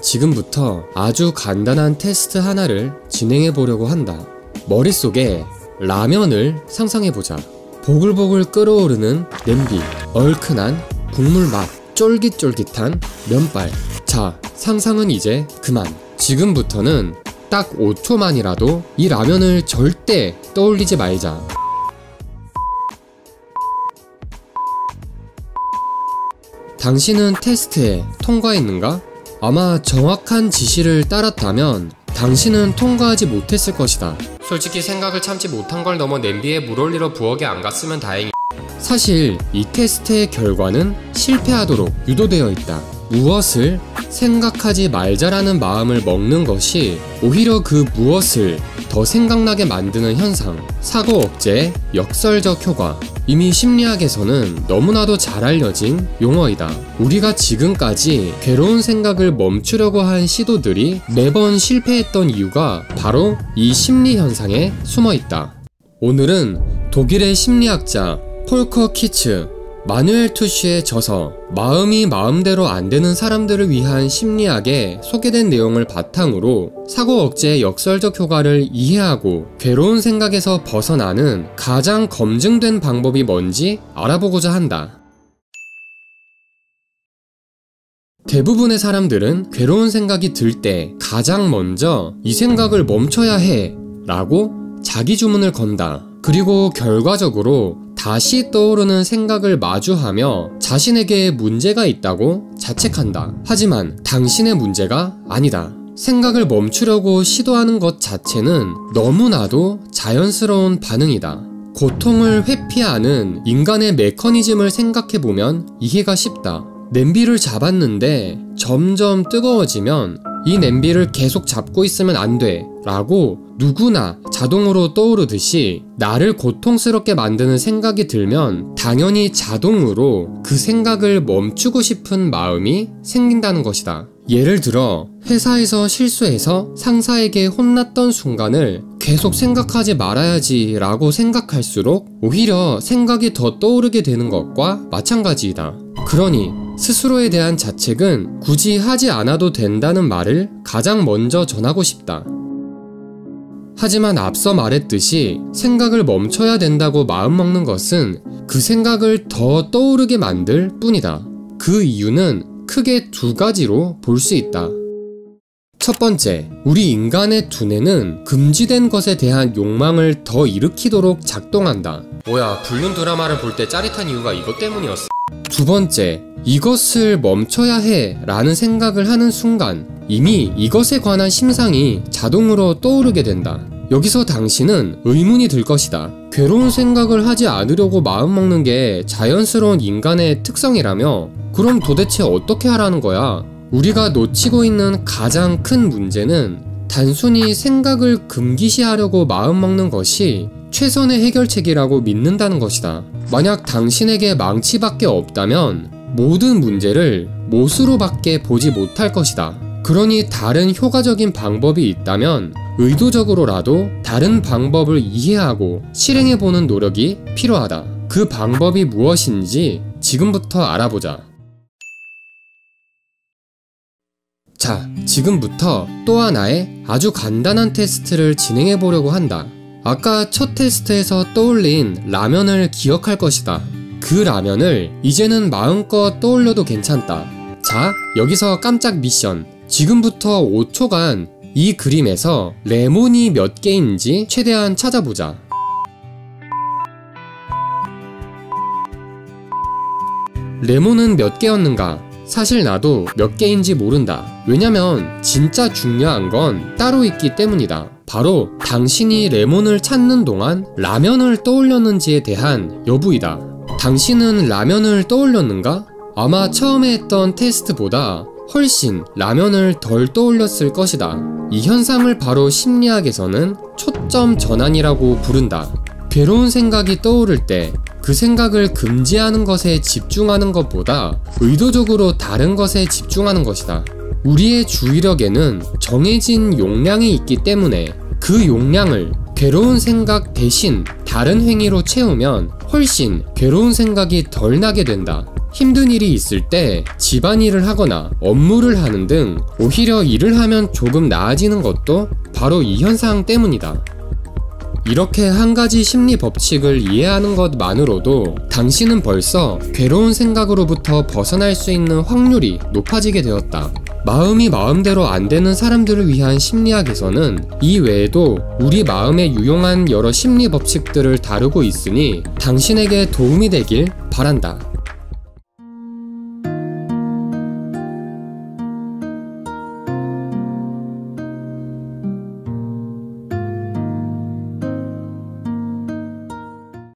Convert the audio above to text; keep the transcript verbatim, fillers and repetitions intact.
지금부터 아주 간단한 테스트 하나를 진행해 보려고 한다. 머릿속에 라면을 상상해보자. 보글보글 끓어오르는 냄비, 얼큰한 국물 맛, 쫄깃쫄깃한 면발. 자, 상상은 이제 그만. 지금부터는 딱 오 초만이라도 이 라면을 절대 떠올리지 말자. 당신은 테스트에 통과했는가? 아마 정확한 지시를 따랐다면 당신은 통과하지 못했을 것이다. 솔직히 생각을 참지 못한 걸 넘어 냄비에 물 올리러 부엌에 안 갔으면 다행이다. 사실 이 테스트의 결과는 실패하도록 유도되어 있다. 무엇을 생각하지 말자라는 마음을 먹는 것이 오히려 그 무엇을 더 생각나게 만드는 현상, 사고 억제의 역설적 효과. 이미 심리학에서는 너무나도 잘 알려진 용어이다. 우리가 지금까지 괴로운 생각을 멈추려고 한 시도들이 매번 실패했던 이유가 바로 이 심리 현상에 숨어 있다. 오늘은 독일의 심리학자 폴커 키츠, 마누엘 투쉬의 저서 마음이 마음대로 안 되는 사람들을 위한 심리학에 소개된 내용을 바탕으로 사고 억제의 역설적 효과를 이해하고 괴로운 생각에서 벗어나는 가장 검증된 방법이 뭔지 알아보고자 한다. 대부분의 사람들은 괴로운 생각이 들 때 가장 먼저 이 생각을 멈춰야 해 라고 자기 주문을 건다. 그리고 결과적으로 다시 떠오르는 생각을 마주하며 자신에게 문제가 있다고 자책한다. 하지만 당신의 문제가 아니다. 생각을 멈추려고 시도하는 것 자체는 너무나도 자연스러운 반응이다. 고통을 회피하는 인간의 메커니즘을 생각해보면 이해가 쉽다. 냄비를 잡았는데 점점 뜨거워지면 이 냄비를 계속 잡고 있으면 안 돼 라고 누구나 자동으로 떠오르듯이 나를 고통스럽게 만드는 생각이 들면 당연히 자동으로 그 생각을 멈추고 싶은 마음이 생긴다는 것이다. 예를 들어 회사에서 실수해서 상사에게 혼났던 순간을 계속 생각하지 말아야지 라고 생각할수록 오히려 생각이 더 떠오르게 되는 것과 마찬가지이다. 그러니 스스로에 대한 자책은 굳이 하지 않아도 된다는 말을 가장 먼저 전하고 싶다. 하지만 앞서 말했듯이 생각을 멈춰야 된다고 마음먹는 것은 그 생각을 더 떠오르게 만들 뿐이다. 그 이유는 크게 두 가지로 볼 수 있다. 첫 번째, 우리 인간의 두뇌는 금지된 것에 대한 욕망을 더 일으키도록 작동한다. 뭐야, 불륜 드라마를 볼 때 짜릿한 이유가 이것 때문이었어. 두 번째, 이것을 멈춰야 해 라는 생각을 하는 순간 이미 이것에 관한 심상이 자동으로 떠오르게 된다. 여기서 당신은 의문이 들 것이다. 괴로운 생각을 하지 않으려고 마음먹는 게 자연스러운 인간의 특성이라며 그럼 도대체 어떻게 하라는 거야? 우리가 놓치고 있는 가장 큰 문제는 단순히 생각을 금기시하려고 마음먹는 것이 최선의 해결책이라고 믿는다는 것이다. 만약 당신에게 망치밖에 없다면 모든 문제를 못으로밖에 보지 못할 것이다. 그러니 다른 효과적인 방법이 있다면 의도적으로라도 다른 방법을 이해하고 실행해보는 노력이 필요하다. 그 방법이 무엇인지 지금부터 알아보자. 자, 지금부터 또 하나의 아주 간단한 테스트를 진행해 보려고 한다. 아까 첫 테스트에서 떠올린 라면을 기억할 것이다. 그 라면을 이제는 마음껏 떠올려도 괜찮다. 자, 여기서 깜짝 미션. 지금부터 오 초간 이 그림에서 레몬이 몇 개인지 최대한 찾아보자. 레몬은 몇 개였는가? 사실 나도 몇 개인지 모른다. 왜냐면 진짜 중요한 건 따로 있기 때문이다. 바로 당신이 레몬을 찾는 동안 라면을 떠올렸는지에 대한 여부이다. 당신은 라면을 떠올렸는가? 아마 처음에 했던 테스트보다 훨씬 라면을 덜 떠올렸을 것이다. 이 현상을 바로 심리학에서는 초점 전환이라고 부른다. 괴로운 생각이 떠오를 때 그 생각을 금지하는 것에 집중하는 것보다 의도적으로 다른 것에 집중하는 것이다. 우리의 주의력에는 정해진 용량이 있기 때문에 그 용량을 괴로운 생각 대신 다른 행위로 채우면 훨씬 괴로운 생각이 덜 나게 된다. 힘든 일이 있을 때 집안일을 하거나 업무를 하는 등 오히려 일을 하면 조금 나아지는 것도 바로 이 현상 때문이다. 이렇게 한 가지 심리 법칙을 이해하는 것만으로도 당신은 벌써 괴로운 생각으로부터 벗어날 수 있는 확률이 높아지게 되었다. 마음이 마음대로 안 되는 사람들을 위한 심리학에서는 이 외에도 우리 마음에 유용한 여러 심리 법칙들을 다루고 있으니 당신에게 도움이 되길 바란다.